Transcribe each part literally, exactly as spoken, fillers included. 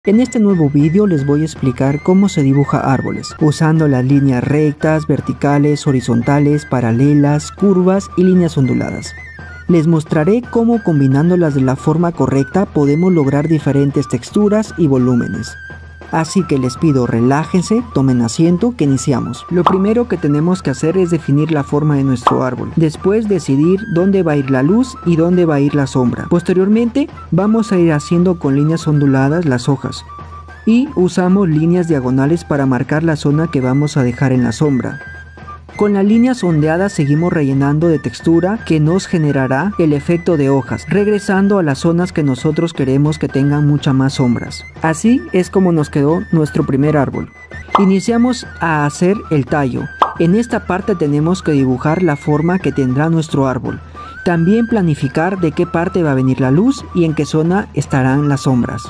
En este nuevo vídeo les voy a explicar cómo se dibuja árboles, usando las líneas rectas, verticales, horizontales, paralelas, curvas y líneas onduladas. Les mostraré cómo combinándolas de la forma correcta podemos lograr diferentes texturas y volúmenes. Así que les pido relájense, tomen asiento, que iniciamos. Lo primero que tenemos que hacer es definir la forma de nuestro árbol. Después decidir dónde va a ir la luz y dónde va a ir la sombra. Posteriormente vamos a ir haciendo con líneas onduladas las hojas. Y usamos líneas diagonales para marcar la zona que vamos a dejar en la sombra. Con las líneas ondeadas seguimos rellenando de textura que nos generará el efecto de hojas, regresando a las zonas que nosotros queremos que tengan muchas más sombras. Así es como nos quedó nuestro primer árbol. Iniciamos a hacer el tallo. En esta parte tenemos que dibujar la forma que tendrá nuestro árbol. También planificar de qué parte va a venir la luz y en qué zona estarán las sombras.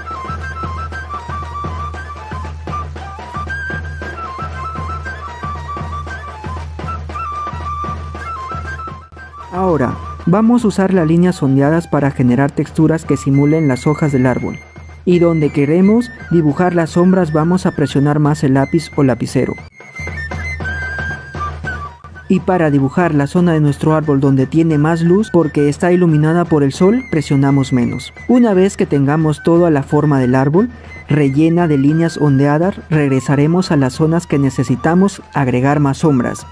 Ahora, vamos a usar las líneas ondeadas para generar texturas que simulen las hojas del árbol. Y donde queremos dibujar las sombras vamos a presionar más el lápiz o lapicero. Y para dibujar la zona de nuestro árbol donde tiene más luz porque está iluminada por el sol, presionamos menos. Una vez que tengamos toda la forma del árbol rellena de líneas ondeadas, regresaremos a las zonas que necesitamos agregar más sombras.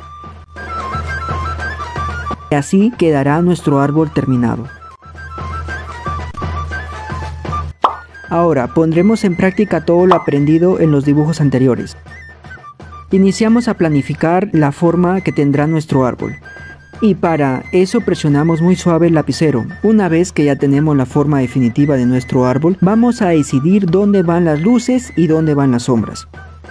Y así quedará nuestro árbol terminado. Ahora pondremos en práctica todo lo aprendido en los dibujos anteriores. Iniciamos a planificar la forma que tendrá nuestro árbol. Y para eso presionamos muy suave el lapicero. Una vez que ya tenemos la forma definitiva de nuestro árbol, vamos a decidir dónde van las luces y dónde van las sombras.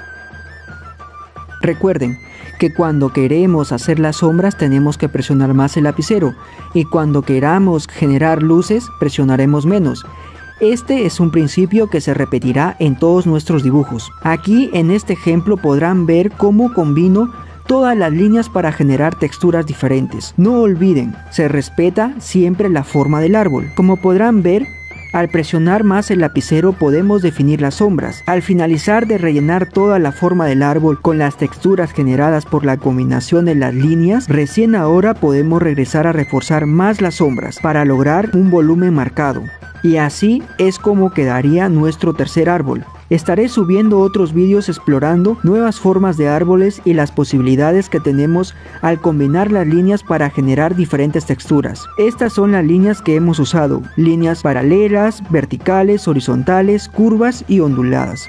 Recuerden que cuando queremos hacer las sombras tenemos que presionar más el lapicero y cuando queramos generar luces presionaremos menos. Este es un principio que se repetirá en todos nuestros dibujos. Aquí en este ejemplo podrán ver cómo combino todas las líneas para generar texturas diferentes. No olviden, se respeta siempre la forma del árbol. Como podrán ver, al presionar más el lapicero podemos definir las sombras. Al finalizar de rellenar toda la forma del árbol con las texturas generadas por la combinación de las líneas, recién ahora podemos regresar a reforzar más las sombras para lograr un volumen marcado. Y así es como quedaría nuestro tercer árbol. Estaré subiendo otros vídeos explorando nuevas formas de árboles y las posibilidades que tenemos al combinar las líneas para generar diferentes texturas. Estas son las líneas que hemos usado, líneas paralelas, verticales, horizontales, curvas y onduladas.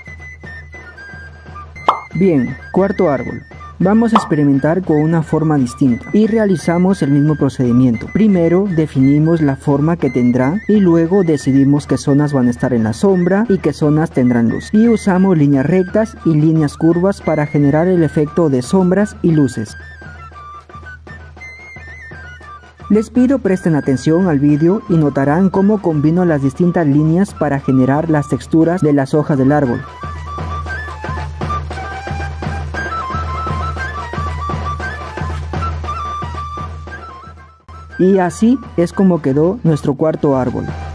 Bien, cuarto árbol. Vamos a experimentar con una forma distinta y realizamos el mismo procedimiento. Primero definimos la forma que tendrá y luego decidimos qué zonas van a estar en la sombra y qué zonas tendrán luz. Y usamos líneas rectas y líneas curvas para generar el efecto de sombras y luces. Les pido presten atención al vídeo y notarán cómo combino las distintas líneas para generar las texturas de las hojas del árbol. Y así es como quedó nuestro cuarto árbol.